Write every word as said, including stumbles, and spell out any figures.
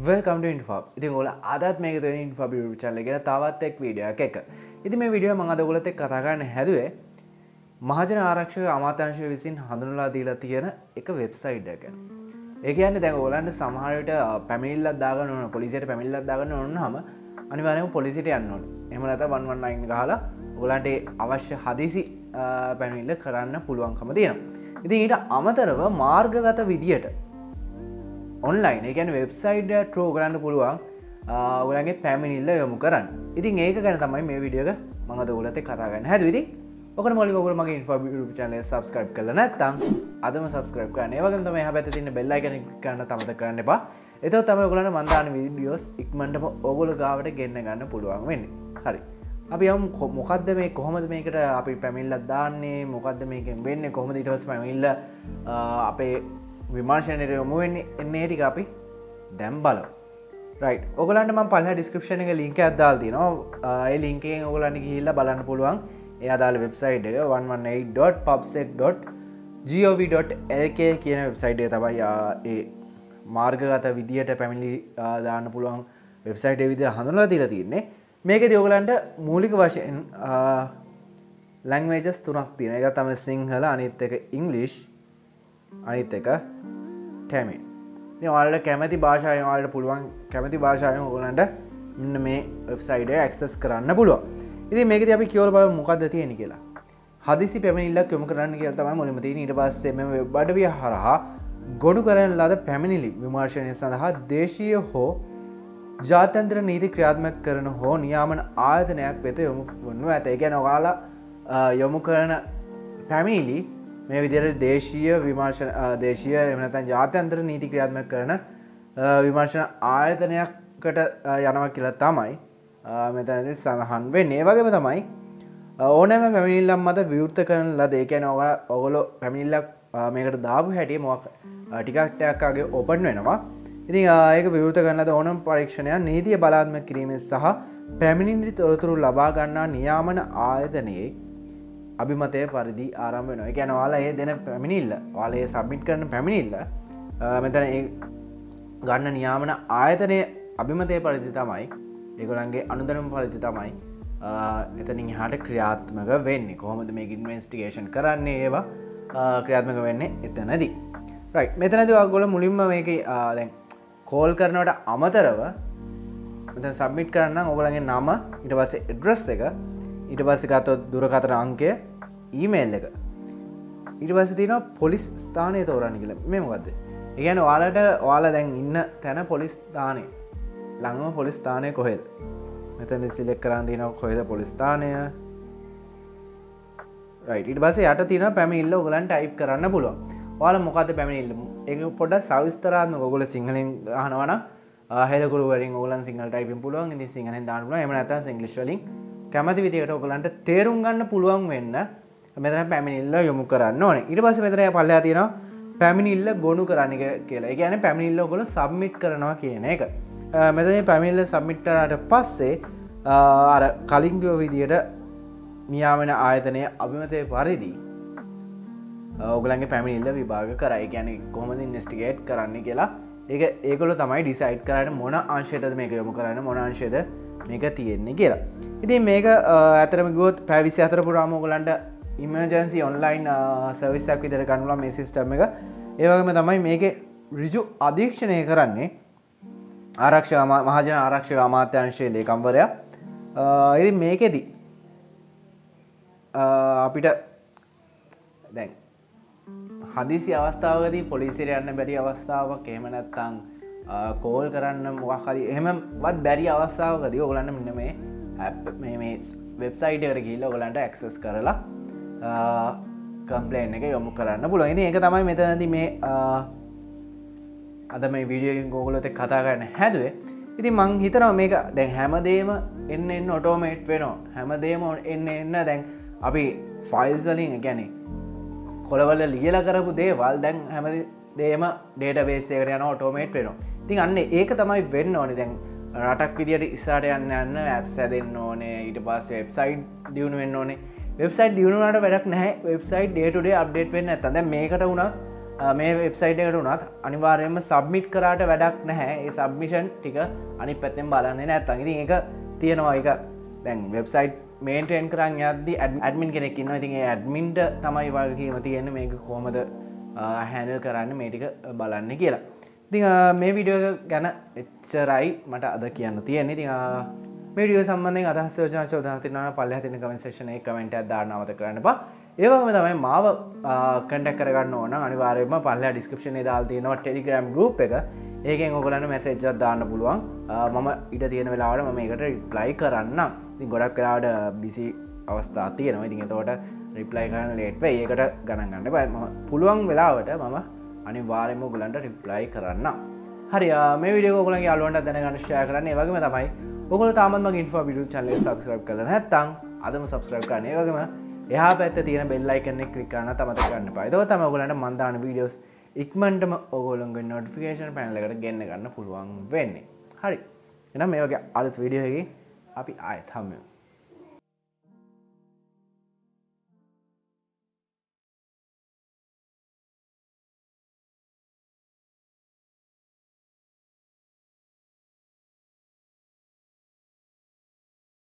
Welcome to Info. ඉතින් ඔයාලා අදත් මේක තියෙන Info YouTube channel එකේ තවත් එක් වීඩියෝ එකක් එක. ඉතින් මේ වීඩියෝ මම අද ඔයගොල්ලොත් එක්ක කතා කරන්න හැදුවේ මහජන ආරක්ෂක අමාත්‍යාංශය විසින් හඳුන්වලා දීලා තියෙන එක වෙබ්සයිට් එකක් ගැන. ඒ කියන්නේ දැන් ඔයගලන්ට සමහර විට පැමිණිල්ලක් දාගන්න ඕන, පොලිසියට පැමිණිල්ලක් දාගන්න ඕන නම් අනිවාර්යයෙන්ම පොලිසියට යන්න ඕනේ. එහෙම නැත්නම් one one nine ගහලා ඔයගලන්ට අවශ්‍ය හදිසි පැමිණිල්ල කරන්න පුළුවන්කම තියෙනවා. ඉතින් ඊට අමතරව මාර්ගගත විදියට ඔන්ලයින් ඒ කියන්නේ වෙබ්සයිට් එක ට්‍රෝ කරන්න පුළුවන් ඔයගලගේ පැමිණිල්ල යොමු කරන්න. ඉතින් ඒක ගැන තමයි මේ වීඩියෝ එක මම අද ඔයගලත් එක්ක කතා කරන්න හැදුවේ. ඉතින් ඔකට මූලිකව ඔයගොල්ලෝ මගේ Info YouTube channel එක subscribe කරලා නැත්නම් අදම subscribe කරන්න. ඒ වගේම තමයි එහා පැත්තේ තියෙන bell icon එක click කරන්න අමතක කරන්න එපා. එතකොට තමයි ඔයගලන්ට මම දාන වීඩියෝස් ඉක්මනටම ඔයගොල්ලෝ ගාවට ගෙන්න ගන්න පුළුවන් වෙන්නේ. හරි. අපි යමු මොකද්ද මේ කොහොමද මේකට අපි පැමිණිල්ලක් දාන්නේ, මොකද්ද මේකෙන් වෙන්නේ, කොහොමද ඊට පස්සේ පැමිණිල්ල අපේ විමර්ශනයට යොමු වෙන්නේ එන්නේ ටික අපි දැන් බලමු. රයිට්. ඔයගලන්ට මම පල්ලා ඩිස්ක්‍රිප්ෂන් එකේ link එකක් දාලා තියෙනවා. ඒ link එකෙන් ඔයගලන්ට ගිහිල්ලා බලන්න පුළුවන්. ඒ අදාළ වෙබ්සයිට් එක one one eight dot pubsec dot gov dot lk කියන වෙබ්සයිට් එක තමයි ඒ මාර්ගගත විදියට පැමිණිලි දාන්න පුළුවන් වෙබ්සයිට් එක විදියට හඳුන්වලා දීලා තියෙන්නේ. මේකේදී ඔයගලන්ට මූලික වශයෙන් languages තුනක් තියෙනවා. ඒක තමයි සිංහල, අනිත් එක ඉංග්‍රීසි, අනිත් එක ටැමිල්. ඉතින් ඔයාලට කැමති භාෂාවෙන් ඔයාලට පුළුවන් කැමති භාෂාවෙන් ඔයගලන්ට මෙන්න මේ වෙබ්සයිට් එක ඇක්සස් කරන්න පුළුවන්. ඉතින් මේකදී අපි කියවලා බලමු මොකද්ද තියෙන්නේ කියලා. හදිසි පැමිණිල්ලක් යොමු කරන්න කියලා තමයි මුලින්ම තියෙන්නේ. ඊට පස්සේ මෙම වෙබ් අඩවිය හරහා ගොනු කරන ලද පැමිණිලි විමර්ශනය සඳහා දේශීය හෝ ජාත්‍යන්තර නීති ක්‍රියාත්මක කරන හෝ නියාමන ආයතනයක් වෙත යොමු වනු ඇත. ඒ කියන්නේ ඔයාලා යොමු කරන පැමිණිලි මේ විදිහට දේශීය විමර්ශන දේශීය එහෙම නැත්නම් ජාත්‍යන්තර නීති ක්‍රියාත්මක කරන විමර්ශන ආයතනයකට යනවා කියලා තමයි මෙතනදී සඳහන් වෙන්නේ. ඒ වගේම තමයි ඕනෑම පැමිණිල්ලක් මත විවෘත කරන ලද ඒ කියන්නේ ඔයගොල්ලෝ පැමිණිල්ලක් මේකට දාපු හැටි මොකක් ටිකක් ටිකක් ආගේ ඕපන් වෙනවා. ඉතින් ඒක විවෘත කරන ලද ඕනම පරීක්ෂණයක් නීතිය බලාත්මක කිරීමෙන් සහ පැමිණිලි තොරතුරු ලබා ගන්නා නියාමන ආයතනයේ අභිමතය පරිදි ආරම්භ වෙනවා. ඒ කියන්නේ ඔයාලා ඒ දෙන පැමිණිල්ල, ඔයාලා ඒ සබ්මිට් කරන පැමිණිල්ල මෙතන ඒ ගන්න නියාමන ආයතනයේ අභිමතය පරිදි තමයි ඒගොල්ලන්ගේ අනුදැනුම පරිදි තමයි එතනින් එහාට ක්‍රියාත්මක වෙන්නේ. කොහොමද මේක ඉන්වෙස්ටිගේෂන් කරන්නේ ඒවා ක්‍රියාත්මක වෙන්නේ එතනදී. රයිට්. මෙතනදී ඔයගොල්ලෝ මුලින්ම මේකේ දැන් කෝල් කරනවට අමතරව මෙතන සබ්මිට් කරන්න නම් ඔයගොල්ලන්ගේ නම, ඊට පස්සේ ඇඩ්‍රස් එක, ඊට පස්සේ ගත්තොත් දුරකථන අංකය, ඊමේල් එක. ඊට පස්සේ තියෙනවා පොලිස් ස්ථානය තෝරන්න කියලා. මේ මොකද්ද? ඒ කියන්නේ ඔයාලට ඔයාලා දැන් ඉන්න තැන පොලිස් ස්ථානය. ළඟම පොලිස් ස්ථානය කොහෙද? මෙතන සිලෙක්ට් කරන් තියෙනවා කොහෙද පොලිස් ස්ථානය. රයිට්. ඊට පස්සේ යට තියෙනවා පැමිණිල්ල ඔයගලන්ට ටයිප් කරන්න පුළුවන්. ඔයාලා මොකද්ද පැමිණිල්ල? ඒක පොඩ්ඩක් සවිස්තරාත්මක ඔයගොල්ලෝ සිංහලෙන් අහනවා නම් හෙළකුරු වලින් ඔයගලන් සිංහල ටයිපින් පුළුවන්. ඉතින් සිංහලෙන් දාන්න පුළුවන්. එහෙම නැත්නම් ඉංග්‍රීසි වලින් කැමති විදිහට ඔයගලන්ට තේරුම් ගන්න පුළුවන් වෙන්න මෙතන පැමිණිල්ල යොමු කරන්න ඕනේ. ඊට පස්සේ මෙතන පල්ලෙහා තියෙනවා පැමිණිල්ල ගොනු කරන්න කියලා. ඒ කියන්නේ පැමිණිල්ල ඔයගොල්ලෝ සබ්මිට් කරනවා කියන එක. මෙතන පැමිණිල්ල සබ්මිට් කරාට පස්සේ අර කලින් කිව්ව විදිහට නියාමන ආයතනයේ අභිමතය පරිදි ඔයගලන්ගේ පැමිණිල්ල විභාග කරා. ඒ කියන්නේ කොහොමද ඉන්වෙස්ටිගේට් කරන්න කියලා ඒක ඒගොල්ලෝ තමයි ඩිසයිඩ් කරන්නේ මොන අංශයටද මේක යොමු කරන්නේ, මොන අංශයද මේක තියෙන්නේ කියලා. ඉතින් මේක ඇත්තටම ගියොත් පැය විසිහතර පුරාම ඔයගලන්ට ඉමර්ජන්සි ඔන්ලයින් සර්විස් එකක් විදිහට ගන්න පුළුවන් මේ සිස්ටම් එක. ඒ වගේම තමයි මේකේ ඍජු අධීක්ෂණය කරන්නේ ආරක්ෂක මහජන ආරක්ෂක අමාත්‍යාංශයේ ලේකම්වරයා. ඉතින් මේකෙදි අපිට දැන් හදිසි අවස්ථාවකදී පොලිසියට යන්න බැරි අවස්ථාවක්, එහෙම නැත්නම් කෝල් කරන්න මොකක් හරි එහෙමවත් බැරි අවස්ථාවකදී ඔයගලන්ට මෙන්න මේ ඇප් මේ මේ වෙබ්සයිට් එකට ගිහිල්ලා ඔයගලන්ට ඇක්සස් කරලා කම්ප්ලේන් එක යොමු කරන්න පුළුවන්. ඉතින් ඒක තමයි මෙතනදී මේ අද මේ වීඩියෝ එකෙන් ඔයගොල්ලොත් එක්ක කතා කරන්න හැදුවේ. ඉතින් මං හිතනවා මේක දැන් හැමදේම එන්න එන්න ඔටෝමේට් වෙනවා. හැමදේම එන්න එන්න දැන් අපි ෆයිල්ස් වලින් ඒ කියන්නේ කොළවල ලියලා කරපු දේවල් දැන් හැමදේම ඩේටාබේස් එකකට යනවා, ඔටෝමේට් වෙනවා. ඉතින් අන්න ඒක තමයි වෙන්න ඕනේ. දැන් රටක් විදියට ඉස්සරහට යන්න යන්න ඇප්ස් හැදෙන්න ඕනේ. ඊට පස්සේ වෙබ්සයිට් දියුණු වෙන්න ඕනේ. වෙබ්සයිට් දියුණු වුණාට වැඩක් නැහැ. Website day to day update වෙන්නේ නැත්නම් දැන් මේකට උනත් මේ වෙබ්සයිට් එකට උනත් අනිවාර්යයෙන්ම සබ්මිට් කරාට වැඩක් නැහැ. ඒ සබ්මිෂන් ටික අනිත් පැත්තෙන් බලන්නේ නැත්නම් ඉතින් ඒක තියෙනවා. ඒක දැන් වෙබ්සයිට් මේන්ටේන් කරන් යද්දි ඇඩ්මින් කෙනෙක් ඉන්නවා. ඉතින් ඒ ඇඩ්මින්ට තමයි වගකීම තියෙන්නේ මේක කොහොමද හැන්ඩල් කරන්න මේ ටික බලන්න කියලා. ඉතින් මේ වීඩියෝ ගැන එච්චරයි මට අද කියන්න තියෙන්නේ. ඉතින් මේ වීඩියෝ සම්බන්ධයෙන් අදහස් යෝජනා චෝදනා තියෙනවා නම් පල්ලෙහා තියෙන කමෙන්ට් සෙක්ෂන් එකේ කමෙන්ට් එකක් දාන්න අමතක කරන්න එපා. ඒ වගේම තමයි මාව කන්ටැක්ට් කරගන්න ඕන නම් අනිවාර්යයෙන්ම පල්ලෙහා ඩිස්ක්‍රිප්ෂන් එකේ දාලා තියෙනවා Telegram group එක. ඒකෙන් ඔයගොල්ලන්ට මැසේජ් එකක් දාන්න පුළුවන්. මම ඊට තියෙන වෙලාවට මම ඒකට රිප්ලයි කරන්නම්. ඉතින් ගොඩක් වෙලාවට බිසි අවස්ථා තියෙනවා. ඉතින් එතකොට රිප්ලයි කරන්න ලේට් වෙයි. ඒකට ගණන් ගන්න එපා. මම පුළුවන් වෙලාවට මම අනිවාර්යයෙන්ම ඔයගොල්ලන්ට රිප්ලයි කරන්නම්. හරි මේ වීඩියෝ එක ඔයගොල්ලන්ගේ යාළුවන්ට දැනගන්න ෂෙයා කරන්න. ඒ වගේම තමයි ඔයගොල්ලෝ තාමත් මගේ ඉන්ෆෝ YouTube channel එක subscribe කරලා නැත්නම් අදම subscribe කරන්න. ඒ වගේම එහා පැත්තේ තියෙන bell icon එක click කරන්න අමතක කරන්න එපා. ඒක තමයි ඔයගොල්ලන්ට මම දාන වීඩියෝස් ඉක්මනටම ඔයගොල්ලන්ගේ notification panel එකට ගෙන්න ගන්න පුළුවන් වෙන්නේ. හරි. එහෙනම් මේ වගේ අලුත් වීඩියෝ එකකින් අපි ආයෙත් හමු වෙමු.